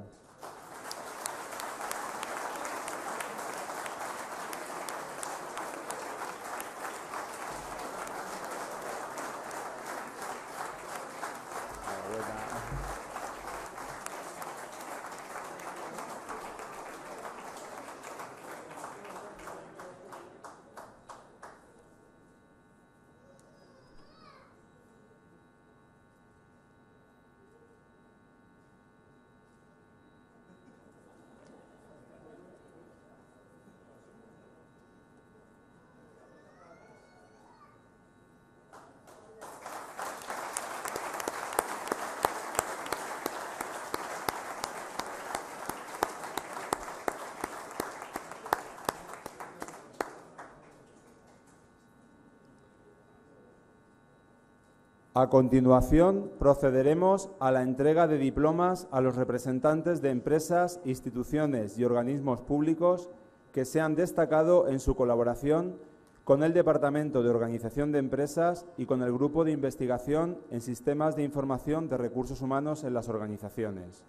A continuación, procederemos a la entrega de diplomas a los representantes de empresas, instituciones y organismos públicos que se han destacado en su colaboración con el Departamento de Organización de Empresas y con el Grupo de Investigación en Sistemas de Información de Recursos Humanos en las organizaciones.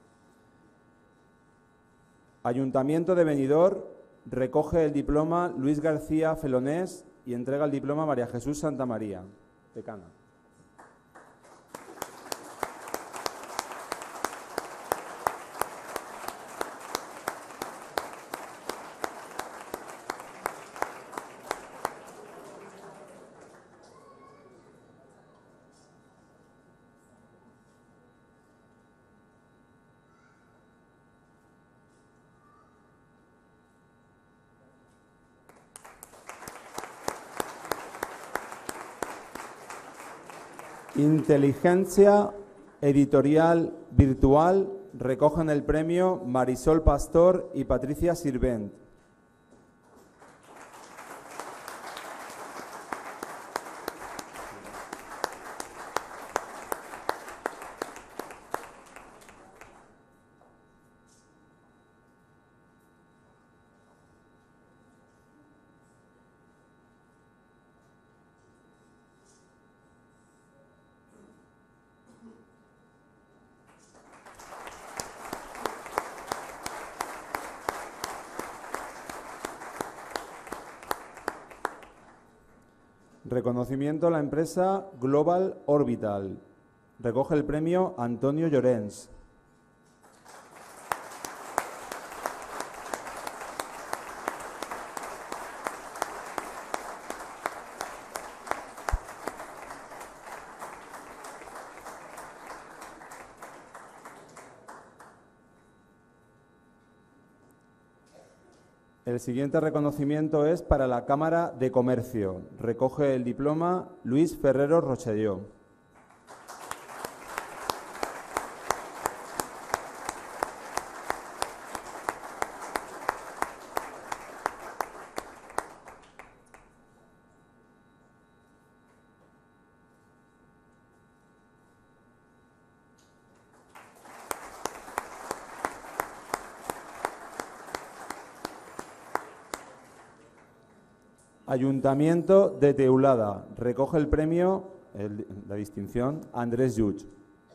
Ayuntamiento de Benidorm recoge el diploma Luis García Felonés y entrega el diploma María Jesús Santamaría, decana. Inteligencia Editorial Virtual recogen el premio Marisol Pastor y Patricia Sirvent. Reconocimiento a la empresa Global Orbital. Recoge el premio Antonio Llorens. El siguiente reconocimiento es para la Cámara de Comercio. Recoge el diploma Luis Ferrero Rochelló. Ayuntamiento de Teulada. Recoge el premio, el, la distinción, Andrés Lluch.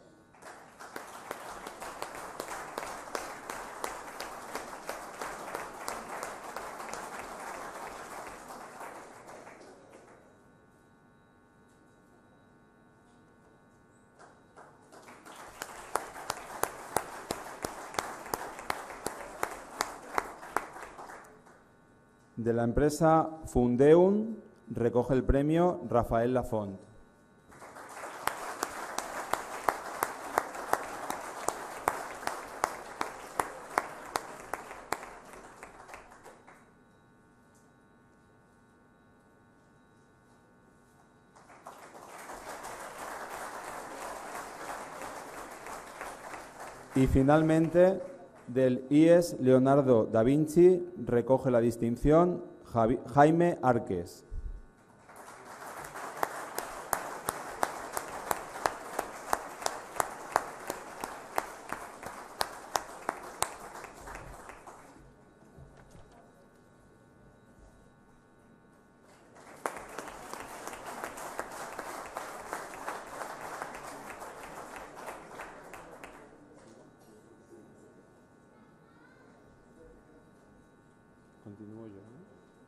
De la empresa Fundeum recoge el premio Rafael Lafont. Y finalmente, del I E S Leonardo da Vinci recoge la distinción Javi, Jaime Arques. Continúo yo, ¿no?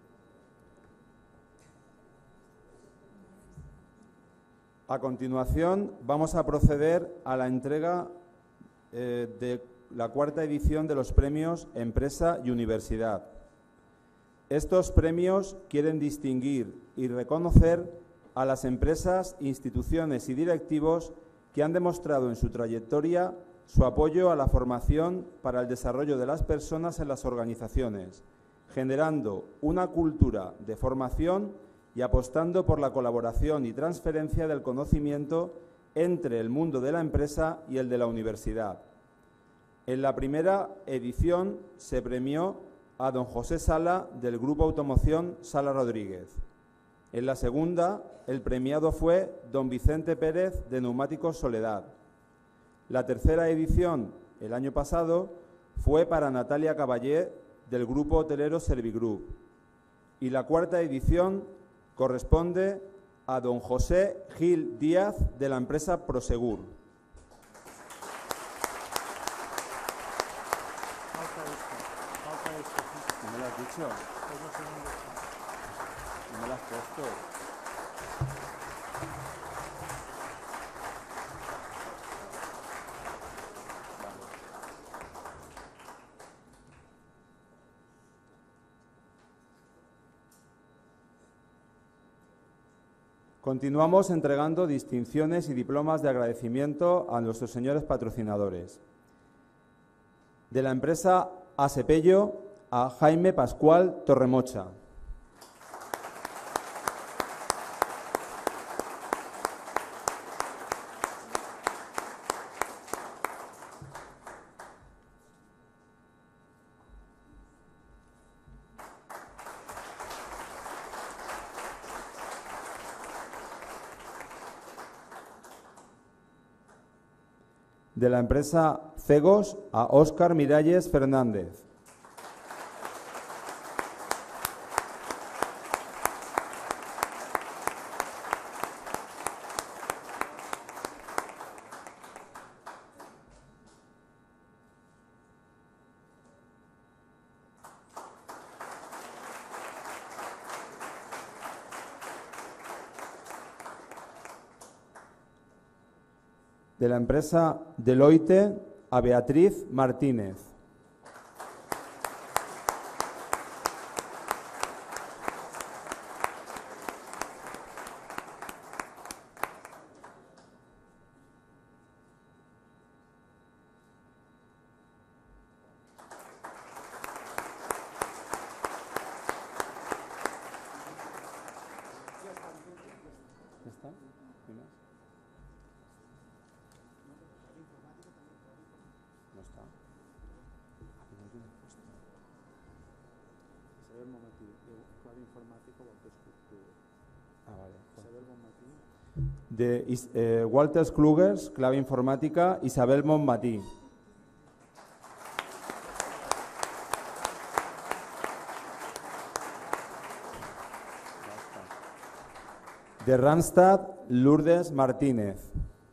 A continuación, vamos a proceder a la entrega eh, de la cuarta edición de los premios Empresa y Universidad. Estos premios quieren distinguir y reconocer a las empresas, instituciones y directivos que han demostrado en su trayectoria su apoyo a la formación para el desarrollo de las personas en las organizaciones, generando una cultura de formación y apostando por la colaboración y transferencia del conocimiento entre el mundo de la empresa y el de la universidad. En la primera edición se premió a don José Sala del Grupo Automoción Sala Rodríguez. En la segunda, el premiado fue don Vicente Pérez de Neumáticos Soledad. La tercera edición, el año pasado, fue para Natalia Caballé del grupo hotelero Servigroup. Y la cuarta edición corresponde a don José Gil Díaz de la empresa Prosegur. ¿No me lo has dicho? ¿No me lo has puesto? Continuamos entregando distinciones y diplomas de agradecimiento a nuestros señores patrocinadores. De la empresa Asepello a Jaime Pascual Torremocha. De la empresa Cegos a Óscar Miralles Fernández. De la empresa Deloitte a Beatriz Martínez. De eh, Walters Klugers, clave informática, Isabel Monmatí. De Randstad, Lourdes Martínez.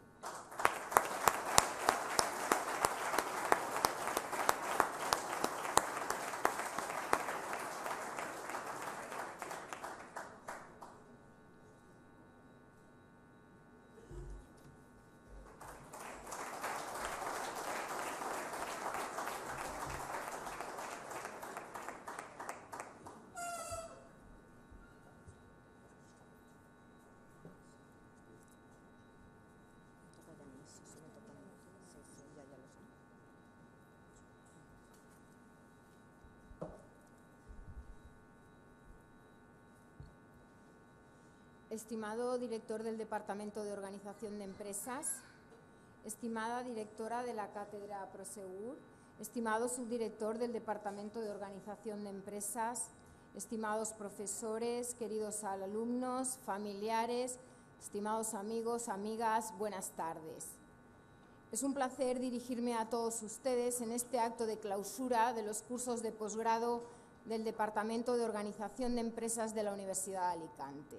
Estimado director del Departamento de Organización de Empresas, estimada directora de la Cátedra Prosegur, estimado subdirector del Departamento de Organización de Empresas, estimados profesores, queridos alumnos, familiares, estimados amigos, amigas, buenas tardes. Es un placer dirigirme a todos ustedes en este acto de clausura de los cursos de posgrado del Departamento de Organización de Empresas de la Universidad de Alicante.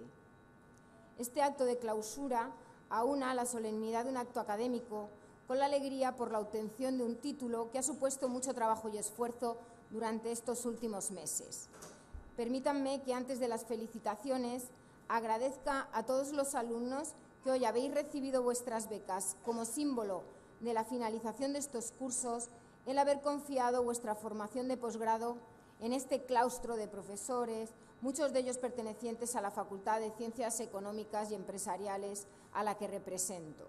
Este acto de clausura aúna la solemnidad de un acto académico con la alegría por la obtención de un título que ha supuesto mucho trabajo y esfuerzo durante estos últimos meses. Permítanme que antes de las felicitaciones agradezca a todos los alumnos que hoy habéis recibido vuestras becas como símbolo de la finalización de estos cursos, el haber confiado vuestra formación de posgrado en este claustro de profesores, muchos de ellos pertenecientes a la Facultad de Ciencias Económicas y Empresariales a la que represento.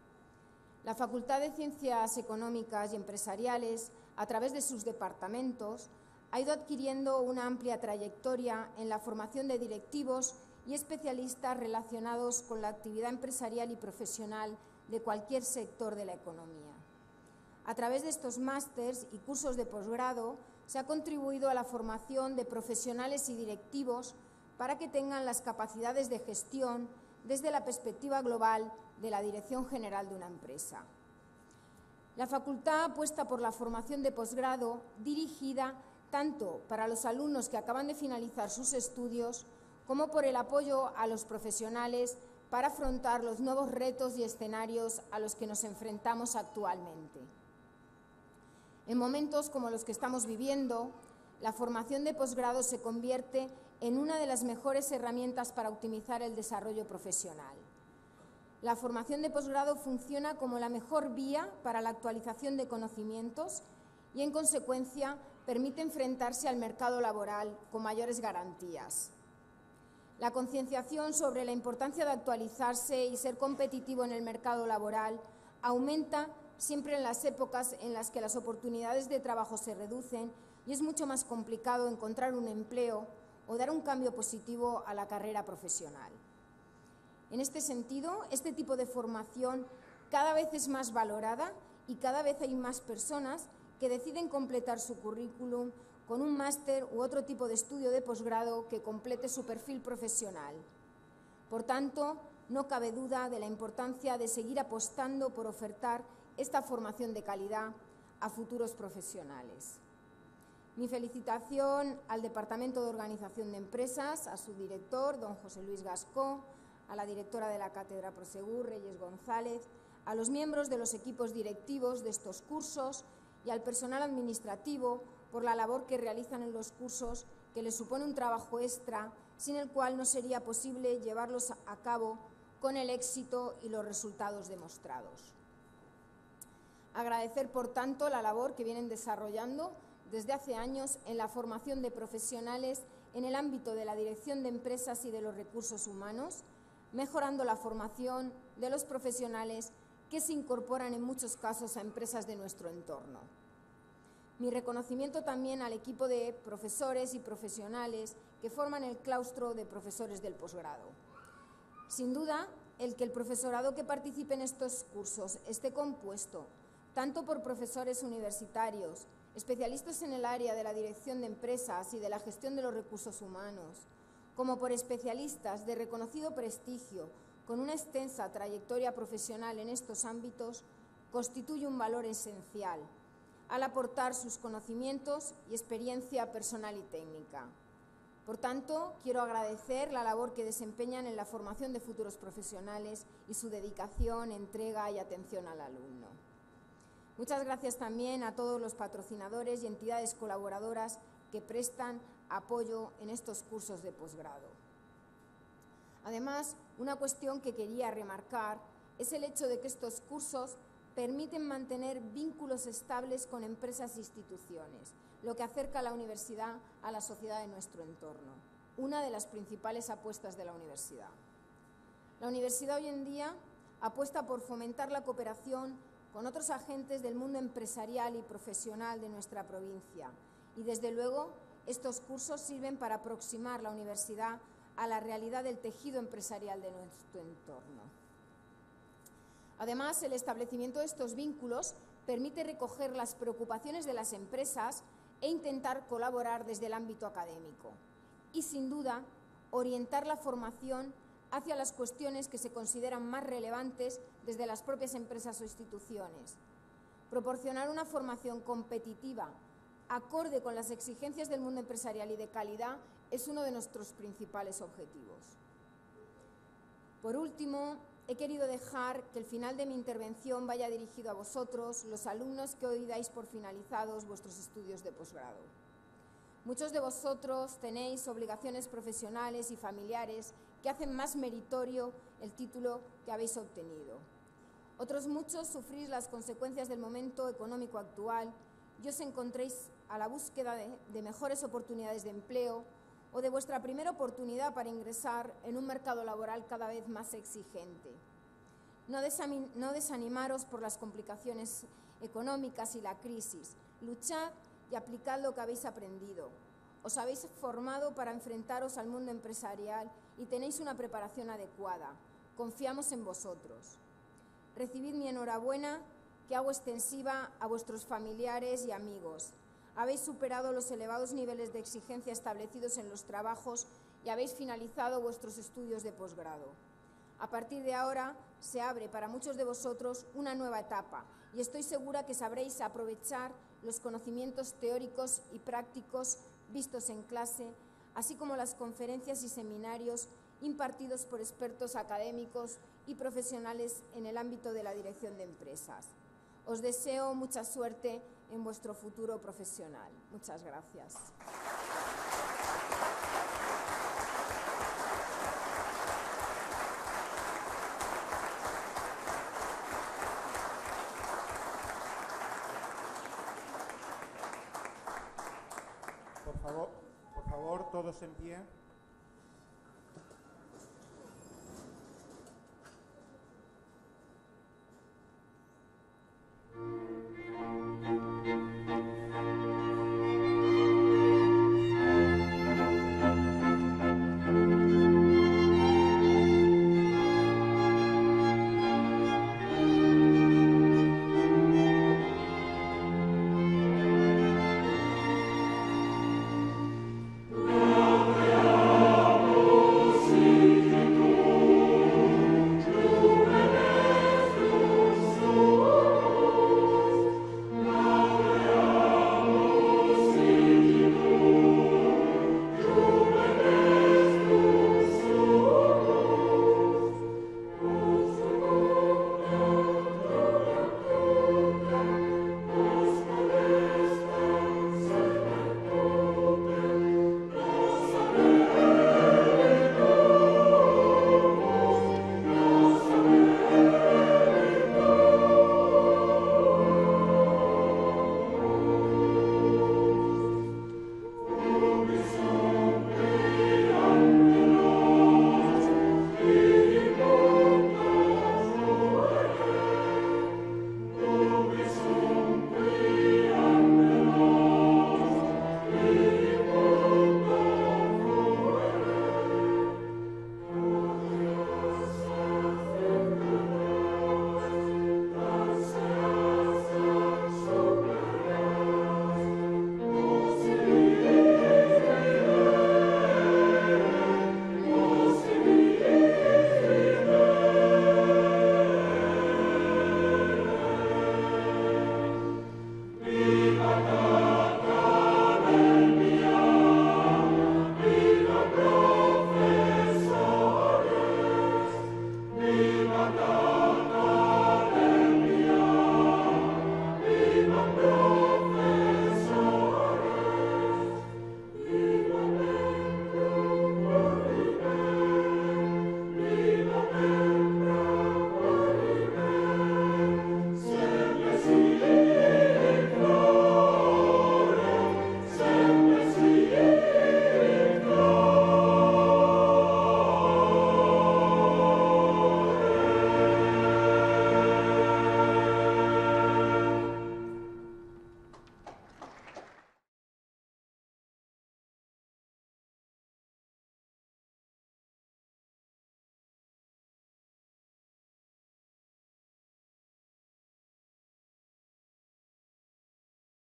La Facultad de Ciencias Económicas y Empresariales, a través de sus departamentos, ha ido adquiriendo una amplia trayectoria en la formación de directivos y especialistas relacionados con la actividad empresarial y profesional de cualquier sector de la economía. A través de estos másters y cursos de posgrado se ha contribuido a la formación de profesionales y directivos para que tengan las capacidades de gestión desde la perspectiva global de la dirección general de una empresa. La facultad apuesta por la formación de posgrado dirigida tanto para los alumnos que acaban de finalizar sus estudios como por el apoyo a los profesionales para afrontar los nuevos retos y escenarios a los que nos enfrentamos actualmente. En momentos como los que estamos viviendo, la formación de posgrado se convierte en una de las mejores herramientas para optimizar el desarrollo profesional. La formación de posgrado funciona como la mejor vía para la actualización de conocimientos y, en consecuencia, permite enfrentarse al mercado laboral con mayores garantías. La concienciación sobre la importancia de actualizarse y ser competitivo en el mercado laboral aumenta siempre en las épocas en las que las oportunidades de trabajo se reducen y es mucho más complicado encontrar un empleo o dar un cambio positivo a la carrera profesional. En este sentido, este tipo de formación cada vez es más valorada y cada vez hay más personas que deciden completar su currículum con un máster u otro tipo de estudio de posgrado que complete su perfil profesional. Por tanto, no cabe duda de la importancia de seguir apostando por ofertar esta formación de calidad a futuros profesionales. Mi felicitación al Departamento de Organización de Empresas, a su director, don José Luis Gascó, a la directora de la Cátedra Prosegur, Reyes González, a los miembros de los equipos directivos de estos cursos y al personal administrativo por la labor que realizan en los cursos, que les supone un trabajo extra, sin el cual no sería posible llevarlos a cabo con el éxito y los resultados demostrados. Agradecer, por tanto, la labor que vienen desarrollando desde hace años en la formación de profesionales en el ámbito de la dirección de empresas y de los recursos humanos, mejorando la formación de los profesionales que se incorporan en muchos casos a empresas de nuestro entorno. Mi reconocimiento también al equipo de profesores y profesionales que forman el claustro de profesores del posgrado. Sin duda, el que el profesorado que participe en estos cursos esté compuesto tanto por profesores universitarios, especialistas en el área de la dirección de empresas y de la gestión de los recursos humanos, como por especialistas de reconocido prestigio con una extensa trayectoria profesional en estos ámbitos, constituye un valor esencial al aportar sus conocimientos y experiencia personal y técnica. Por tanto, quiero agradecer la labor que desempeñan en la formación de futuros profesionales y su dedicación, entrega y atención al alumno. Muchas gracias también a todos los patrocinadores y entidades colaboradoras que prestan apoyo en estos cursos de posgrado. Además, una cuestión que quería remarcar es el hecho de que estos cursos permiten mantener vínculos estables con empresas e instituciones, lo que acerca a la universidad a la sociedad de nuestro entorno, una de las principales apuestas de la universidad. La universidad hoy en día apuesta por fomentar la cooperación con otros agentes del mundo empresarial y profesional de nuestra provincia y, desde luego, estos cursos sirven para aproximar la universidad a la realidad del tejido empresarial de nuestro entorno. Además, el establecimiento de estos vínculos permite recoger las preocupaciones de las empresas e intentar colaborar desde el ámbito académico y, sin duda, orientar la formación hacia las cuestiones que se consideran más relevantes desde las propias empresas o instituciones. Proporcionar una formación competitiva, acorde con las exigencias del mundo empresarial y de calidad, es uno de nuestros principales objetivos. Por último, he querido dejar que el final de mi intervención vaya dirigido a vosotros, los alumnos que hoy dais por finalizados vuestros estudios de posgrado. Muchos de vosotros tenéis obligaciones profesionales y familiares que hacen más meritorio el título que habéis obtenido. Otros muchos sufrís las consecuencias del momento económico actual y os encontréis a la búsqueda de, de mejores oportunidades de empleo o de vuestra primera oportunidad para ingresar en un mercado laboral cada vez más exigente. No, desami- no desanimaros por las complicaciones económicas y la crisis. Luchad y aplicad lo que habéis aprendido. Os habéis formado para enfrentaros al mundo empresarial y tenéis una preparación adecuada. Confiamos en vosotros. Recibid mi enhorabuena, que hago extensiva a vuestros familiares y amigos. Habéis superado los elevados niveles de exigencia establecidos en los trabajos y habéis finalizado vuestros estudios de posgrado. A partir de ahora se abre para muchos de vosotros una nueva etapa y estoy segura que sabréis aprovechar los conocimientos teóricos y prácticos vistos en clase, así como las conferencias y seminarios impartidos por expertos académicos y profesionales en el ámbito de la dirección de empresas. Os deseo mucha suerte en vuestro futuro profesional. Muchas gracias. Por favor, por favor, todos en pie.